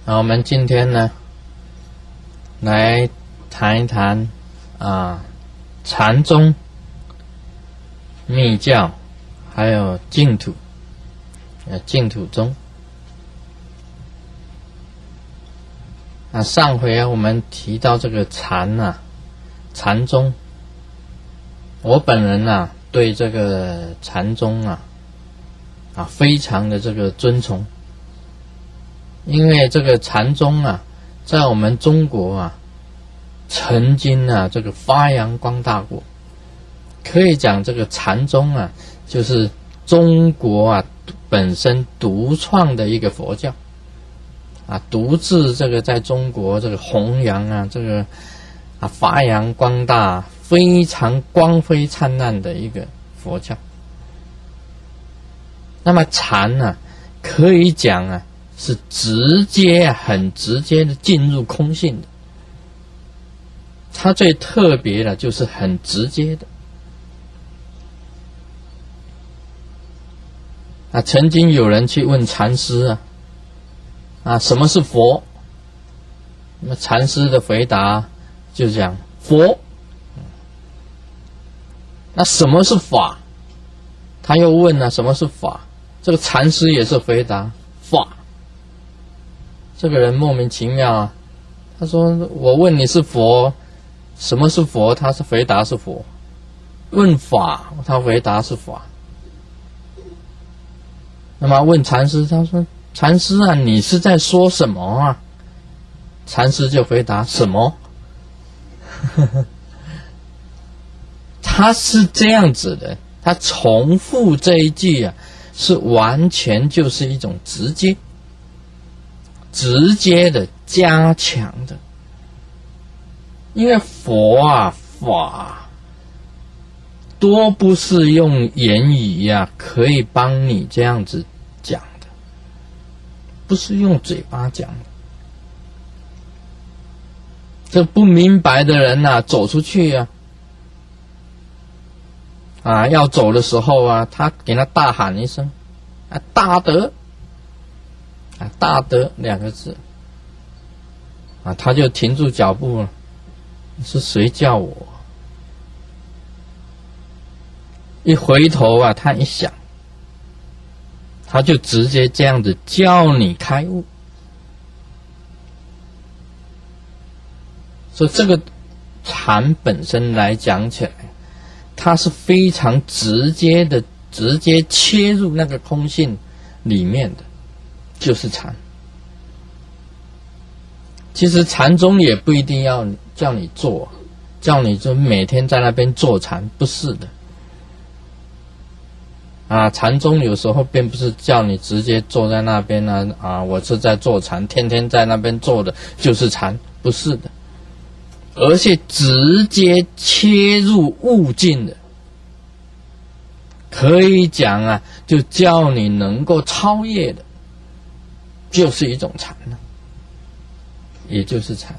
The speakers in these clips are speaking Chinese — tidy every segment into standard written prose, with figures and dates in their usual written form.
那我们今天呢，来谈一谈禅宗、密教，还有净土，净土宗。上回我们提到这个禅宗，我本人对这个禅宗非常的这个尊崇，因为这个禅宗在我们中国曾经这个发扬光大过，可以讲这个禅宗就是中国本身独创的一个佛教独自这个在中国这个弘扬这个发扬光大，非常光辉灿烂的一个佛教。那么禅可以讲是直接很直接的进入空性的，它最特别的就是很直接的曾经有人去问禅师什么是佛？那么禅师的回答就讲佛。那什么是法？他又问什么是法？这个禅师也是回答法。这个人莫名其妙他说我问你是佛，什么是佛？他是回答是佛。问法，他回答是法。那么问禅师，他说禅师你是在说什么禅师就回答什么？他是这样子的，他重复这一句是完全就是一种直接的加强的。因为佛法多不是用言语可以帮你这样子讲的，不是用嘴巴讲的。这不明白的人走出去要走的时候他给他大喊一声大德大德两个字他就停住脚步了。是谁叫我？一回头他一想，他就直接这样子叫你开悟。所以这个禅本身来讲起来，它是非常直接的，直接切入那个空性里面的，就是禅。其实禅宗也不一定要叫你做，叫你就每天在那边坐禅，不是的。禅宗有时候并不是叫你直接坐在那边我是在坐禅，天天在那边坐的就是禅，不是的。而且直接切入悟境的，可以讲就叫你能够超越的，就是一种禅也就是禅。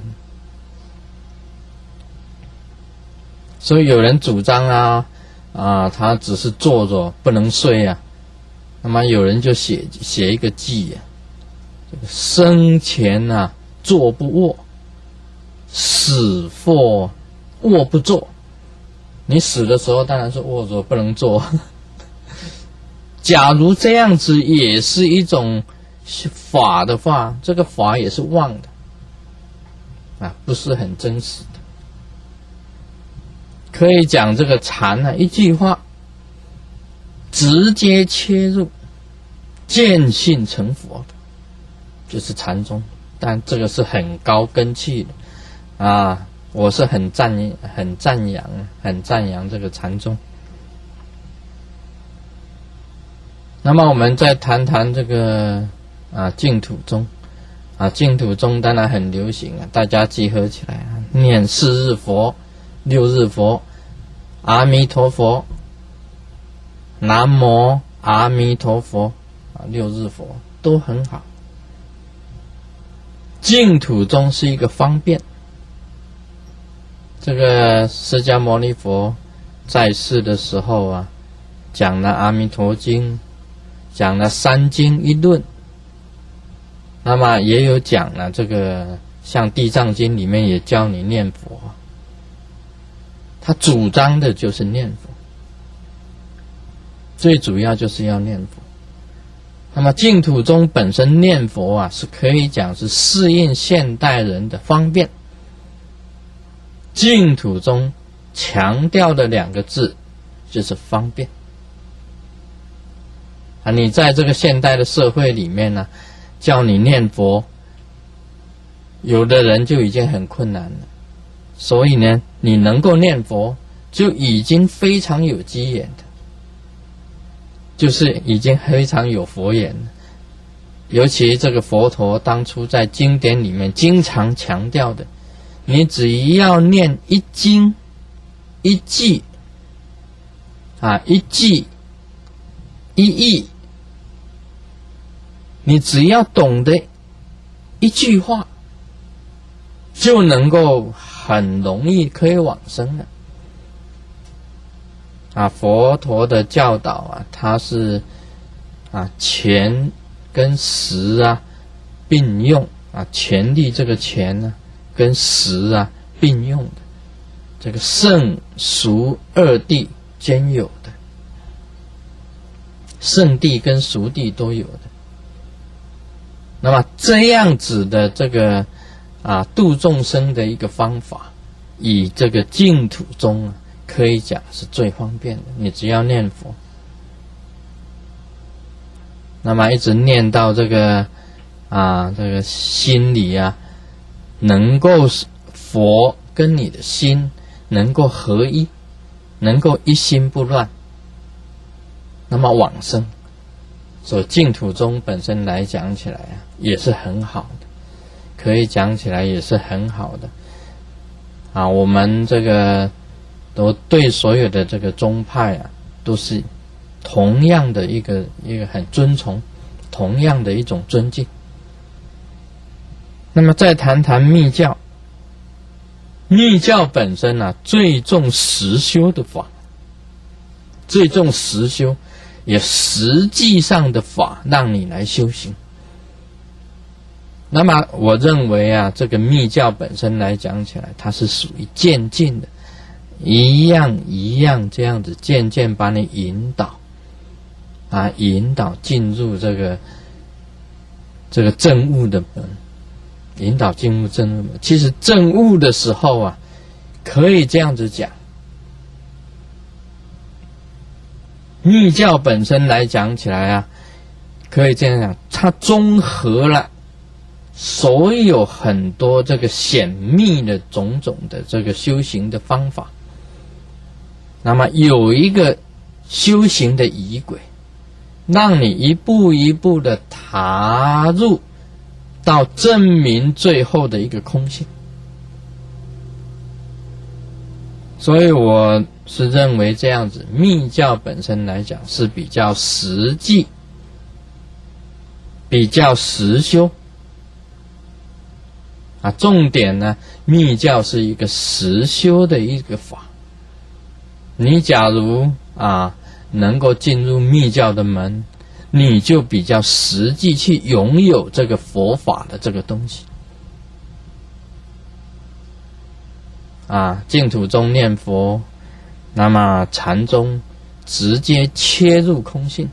所以有人主张他只是坐着不能睡那么有人就写一个偈生前坐不卧，死后卧不坐。你死的时候当然是卧着不能坐。假如这样子也是一种法的话，这个法也是妄的不是很真实的。可以讲这个禅一句话直接切入见性成佛的，就是禅宗。但这个是很高根器的我是很赞扬这个禅宗。那么我们再谈谈这个净土宗净土宗当然很流行大家集合起来念4日佛、6日佛、阿弥陀佛、南无阿弥陀佛6日佛都很好。净土宗是一个方便。这个释迦牟尼佛在世的时候讲了《阿弥陀经》，讲了3经1论， 那么也有讲了，这个像《地藏经》里面也教你念佛，他主张的就是念佛，最主要就是要念佛。那么净土宗本身念佛啊，是可以讲是适应现代人的方便。净土宗强调的2个字就是方便啊！你在这个现代的社会里面呢，叫你念佛，有的人就已经很困难了。所以呢，你能够念佛，就已经非常有机缘的，就是已经非常有佛缘了。尤其这个佛陀当初在经典里面经常强调的，你只要念一经一偈一偈一义，你只要懂得一句话，就能够很容易可以往生了。佛陀的教导它是权跟实并用权力这个权跟实并用的，这个圣俗2谛兼有的，圣谛跟俗谛都有的。那么这样子的这个度众生的一个方法，以这个净土宗可以讲是最方便的。你只要念佛，那么一直念到这个这个心里能够佛跟你的心能够合一，能够一心不乱，那么往生。所以净土宗本身来讲起来也是很好的，可以讲起来也是很好的我们这个都对所有的这个宗派都是同样的一个很尊崇，同样的一种尊敬。那么再谈谈密教，密教本身最重实修的法，最重实修，也实际上的法让你来修行。那么我认为这个密教本身来讲起来，它是属于渐进的，一样一样这样子渐渐把你引导引导进入这个证悟的门，引导进入证悟门。其实证悟的时候可以这样子讲，密教本身来讲起来可以这样讲，它综合了所有很多这个显密的种种的这个修行的方法，那么有一个修行的仪轨，让你一步一步的踏入到证明最后的一个空性。所以我是认为这样子，密教本身来讲是比较实际，比较实修重点呢，密教是一个实修的一个法。你假如能够进入密教的门，你就比较实际去拥有这个佛法的这个东西净土宗念佛，那么禅宗直接切入空性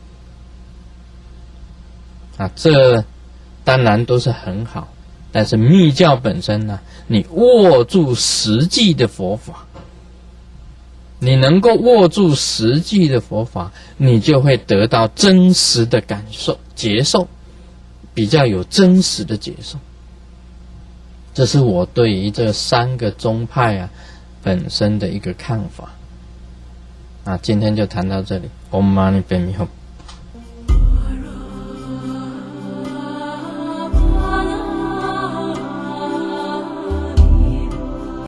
这当然都是很好。但是密教本身呢，你握住实际的佛法，你能够握住实际的佛法，你就会得到真实的感受接受，比较有真实的接受。这是我对于这3个宗派本身的一个看法今天就谈到这里。Om Mani Padme Hum。